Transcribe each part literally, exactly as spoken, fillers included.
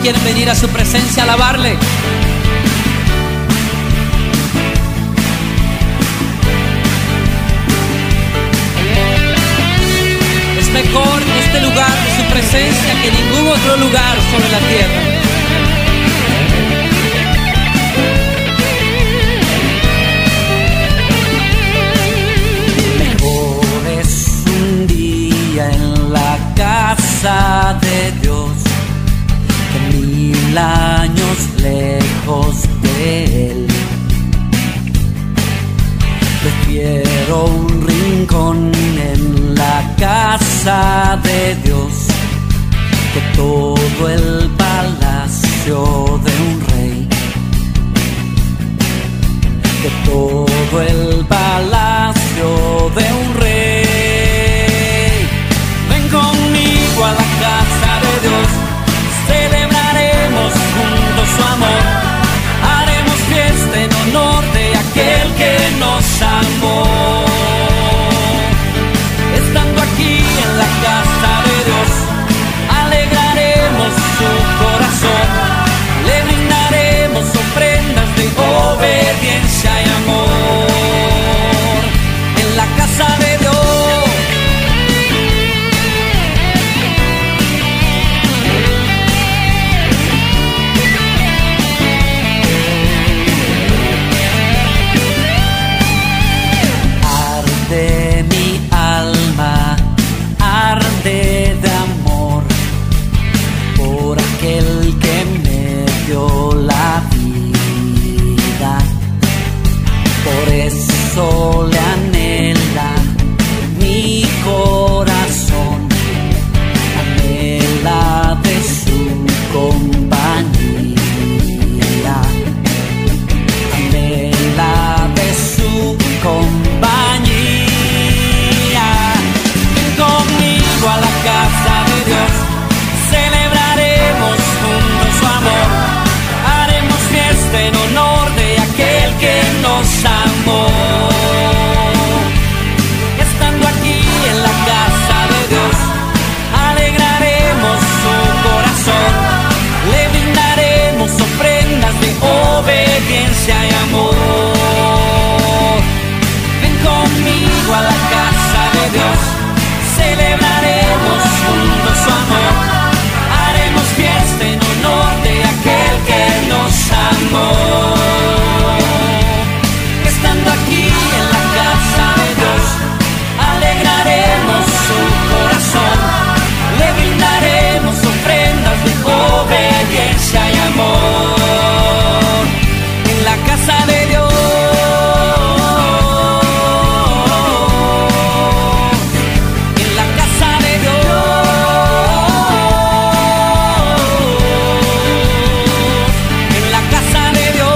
quieren venir a su presencia a alabarle? Es mejor este lugar de su presencia que ningún otro lugar sobre la tierra. En la casa de Dios, que mil años lejos de Él. Prefiero un rincón en la casa de Dios que todo el palacio de un rey, que todo el palacio de un rey. Conmigo a la casa de Dios, celebraremos juntos su amor, haremos fiesta en honor de aquel que nos amó. Estando aquí en la casa de Dios, alegraremos su corazón, le brindaremos ofrendas de obediencia y amor. En la casa de Dios, le anhela mi corazón, anhela de su compañía, anhela de su compañía. Ven conmigo a la casa de Dios, celebraremos juntos su amor, haremos fiesta en honor de aquel que nos amó. Estando aquí en la casa de Dios, alegraremos su corazón, le brindaremos ofrendas de obediencia y amor. Ven conmigo a la casa de Dios, celebraremos juntos su amor, haremos fiesta en honor de aquel que nos amó. Aquí en la casa de Dios, alegraremos su corazón, le brindaremos ofrendas de obediencia y amor. En la casa de Dios, en la casa de Dios, en la casa de Dios.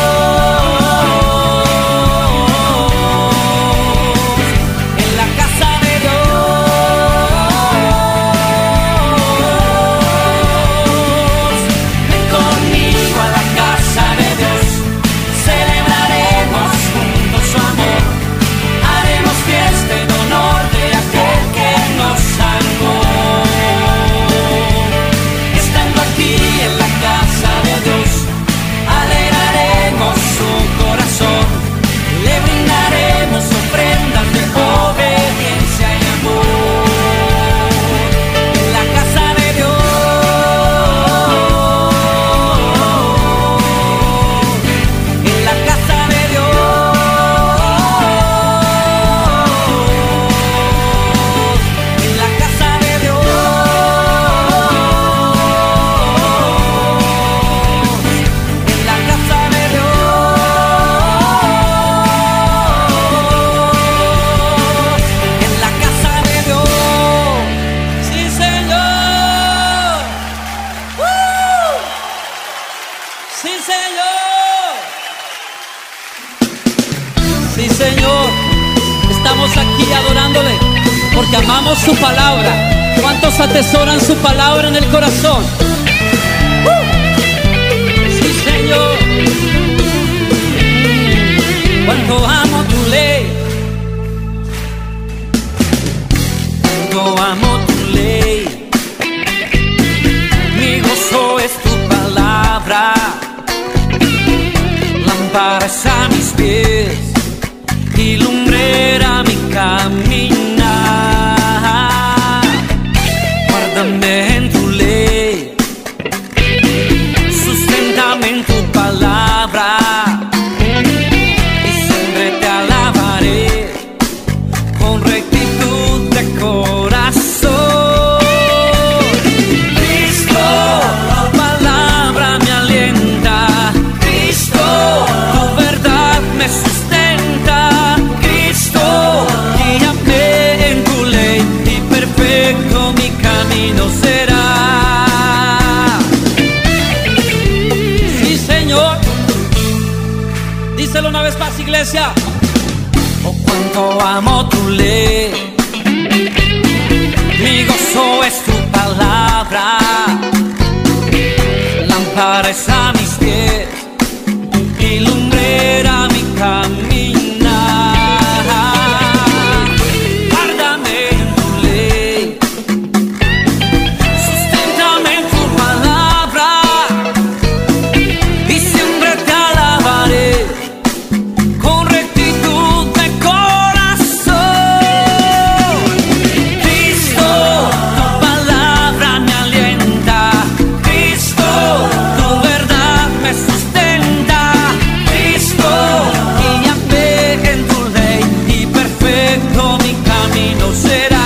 Sí, Señor, estamos aquí adorándole porque amamos su palabra. ¿Cuántos atesoran su palabra en el corazón? Sí, Señor. Cuánto amo tu ley, cuánto amo tu ley. Mi gozo es tu lámparas a mis pies y lumbrera mi caminar. Guárdame en tu ley, susténtame en tu palabra, y siempre te alabaré con rectitud de corazón. Cristo, tu palabra me alienta, Cristo, tu verdad me sustenta, Cristo, guíame en tu ley y perfecto mi camino será. Sí, Señor. Díselo una vez más, iglesia. Oh, cuánto amo tu ley, mi gozo es tu palabra, lámpara es a mis pies y lumbrera mi caminar. Guárdame en tu ley, susténtame en tu palabra, y siempre te alabaré con rectitud de corazón. Cristo, tu palabra me alienta, Cristo, tu verdad me sustenta, Cristo, guíame en tu ley y perfecto mi camino será.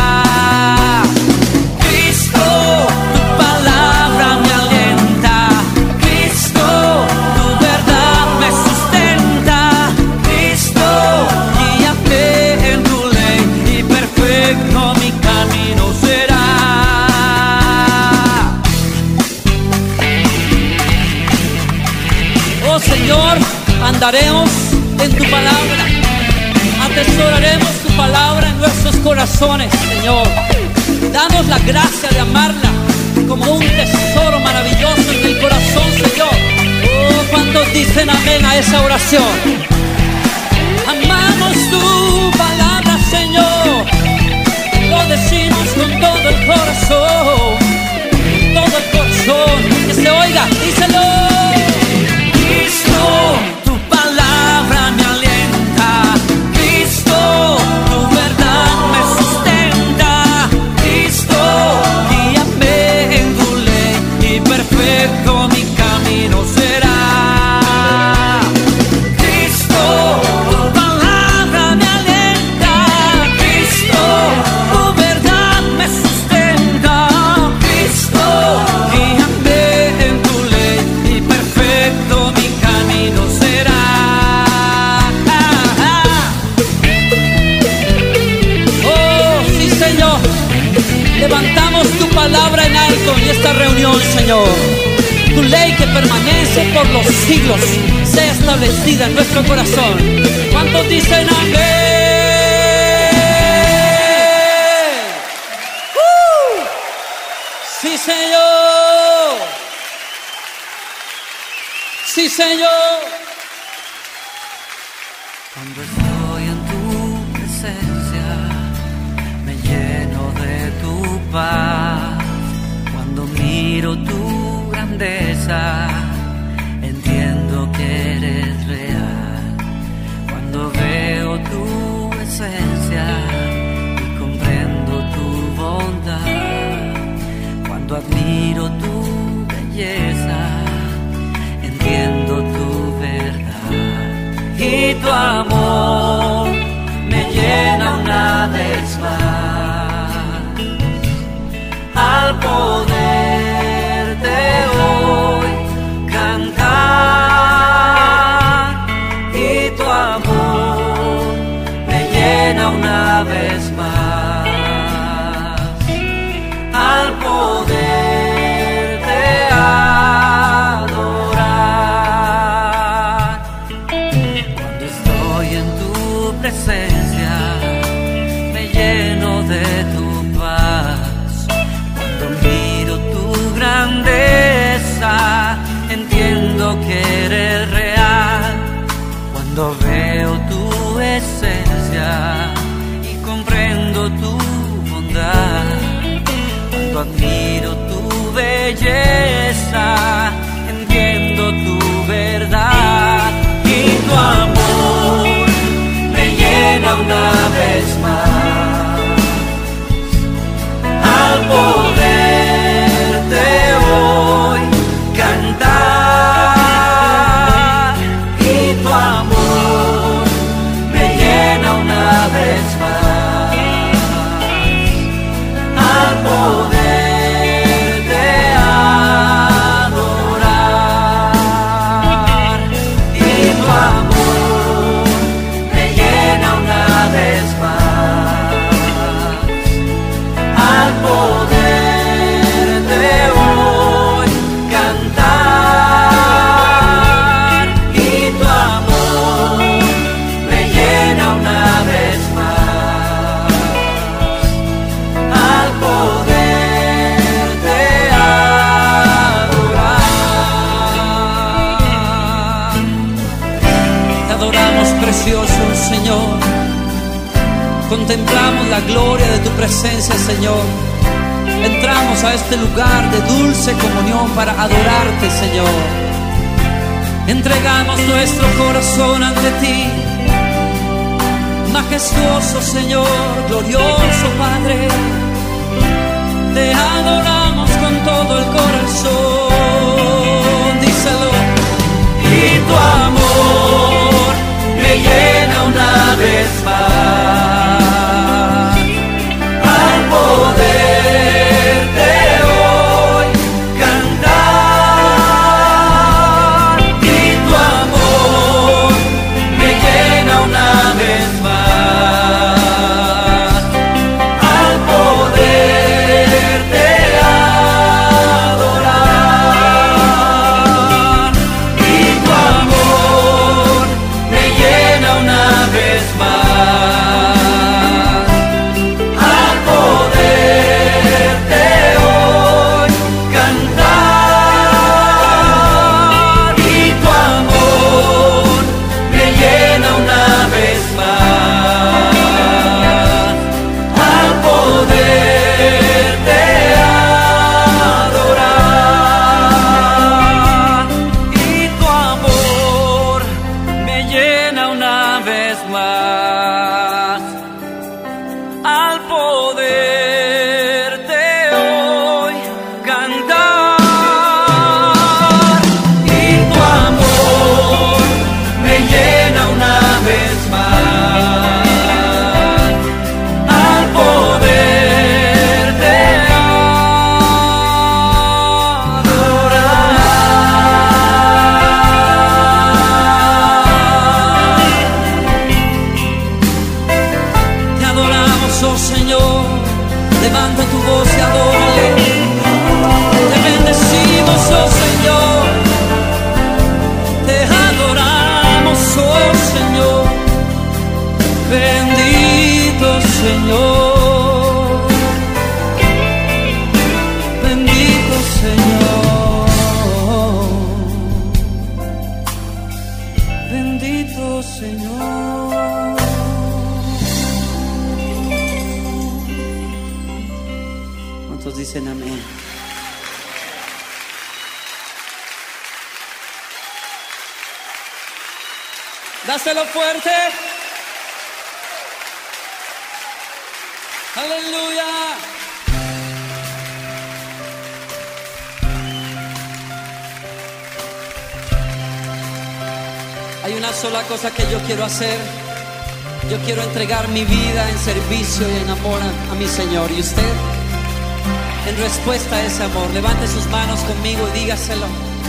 Cristo, tu palabra me alienta, Cristo, tu verdad me sustenta, Cristo, guíame en tu ley y perfecto mi camino será. Oh Señor, andaremos en tu palabra, atesoraremos tu palabra en nuestros corazones, Señor. Danos la gracia de amarla como un tesoro maravilloso en el corazón, Señor. Oh, ¿cuántos dicen amén a esa oración? Amamos tu palabra, Señor, lo decimos con todo el corazón, todo el corazón, que se oiga, díselo. Cristo, tu palabra me alienta, Cristo, tu verdad me sustenta, Cristo, guíame en tu ley y perfecto mi camino será. Cristo, tu palabra me alienta, Cristo, tu verdad me sustenta, Cristo, guíame en tu ley y perfecto mi camino será. Oh, sí, Señor. Levantamos tu palabra en alto en esta reunión, Señor. Tu ley que permanece por los siglos sea establecida en nuestro corazón. ¿Cuántos dicen amén? ¡Uh! Sí, Señor. Sí, Señor. Cuando estoy en tu presencia, me lleno de tu paz. Cuando miro tu grandeza, entiendo que eres real. Cuando veo tu esencia y comprendo tu bondad, cuando admiro tu belleza, entiendo tu verdad. Y tu amor me llena una vez más al poderte hoy cantar. Y tu amor me llena una vez más al poderte adorar. Cuando estoy en tu presencia, me lleno de tu paz. Cuando miro tu grandeza, entiendo que eres real. Cuando veo tu esencia y comprendo tu bondad, cuando admiro tu belleza, entiendo tu verdad. Y al poder de hoy cantar, y tu amor me llena una vez más, al poder de adorar. Te adoramos, precioso Señor. Contemplamos la gloria de tu presencia, Señor. Entramos a este lugar de dulce comunión para adorarte, Señor. Entregamos nuestro corazón ante ti, majestuoso Señor, glorioso Padre. Te adoramos con todo el corazón, díselo. Y tu amor me llena una vez más, al poder de hoy cantar, y tu amor me llena una vez más, al poder de adorar, y tu amor me llena una vez más, al poder de hoy cantar, y tu amor me llena una vez más, al poder de adorar, y tu amor me llena una vez más, al poder de hoy cantar, y tu amor me llena una vez más, al poder de adorar. Te adoramos, oh Señor. Levanta tu voz y adórale. Te bendecimos, oh Señor. Te adoramos, oh Señor. Bendito Señor. Bendito Señor. Bendito Señor. ¿Cuántos dicen amén? Dáselo fuerte. Aleluya. Hay una sola cosa que yo quiero hacer. Yo quiero entregar mi vida en servicio y en amor a, a mi Señor. ¿Y usted? En respuesta a ese amor, levante sus manos conmigo y dígaselo.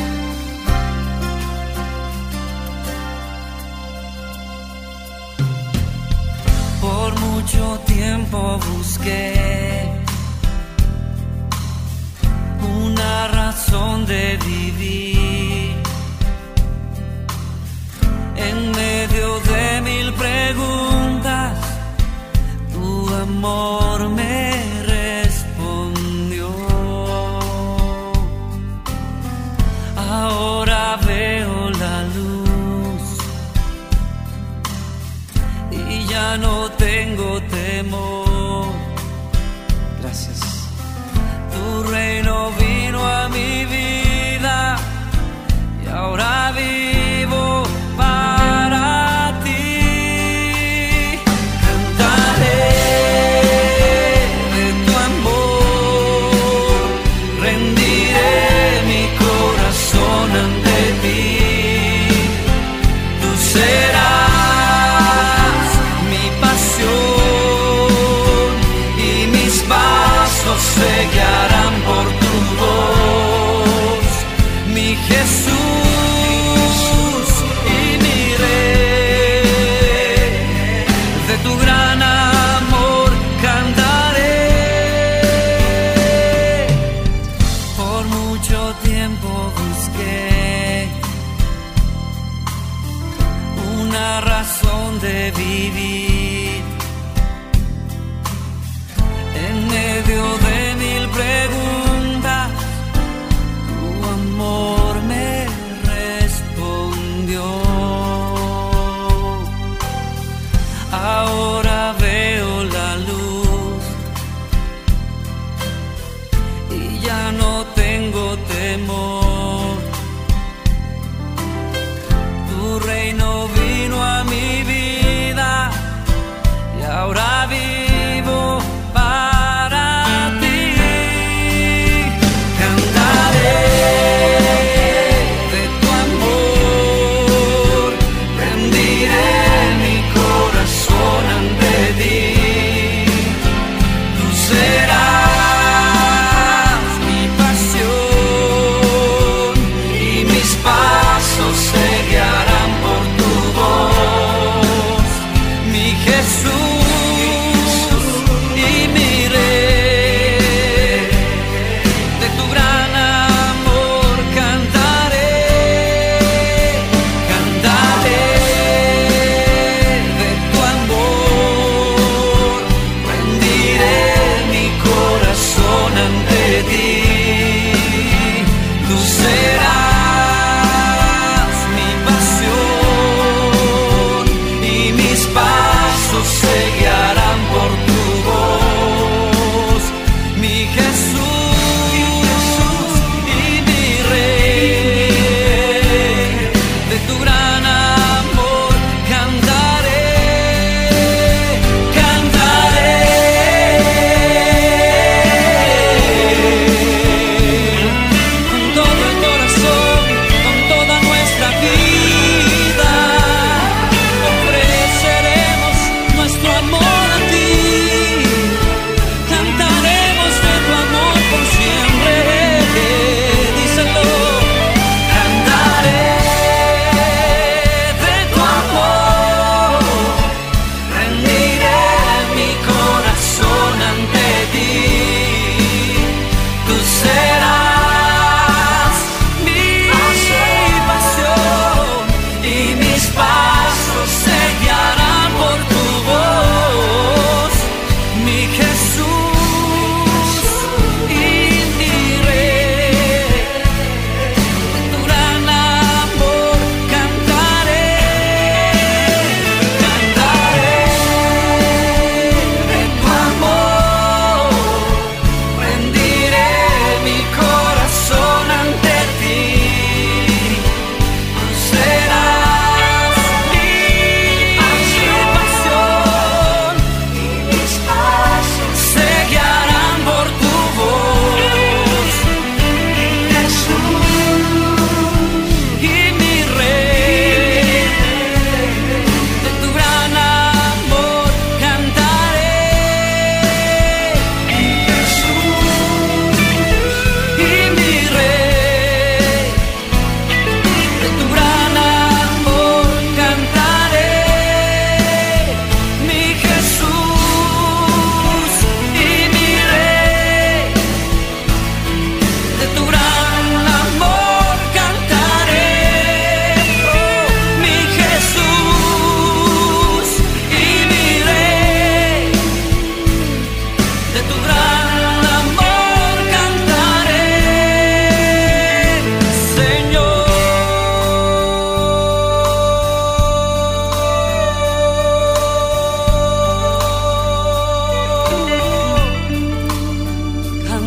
Por mucho tiempo busqué una razón de vivir, en medio de mil preguntas, tu amor me respondió. Ahora veo la luz y ya no tengo temor. Gracias. Tu reino vino a mi vida y ahora vivo para ti. Cantaré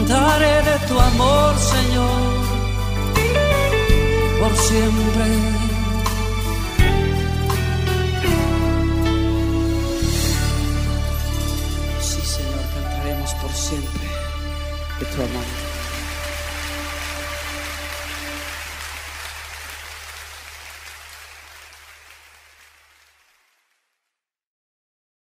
cantaré de tu amor, Señor, por siempre. Sí, Señor, cantaremos por siempre de tu amor.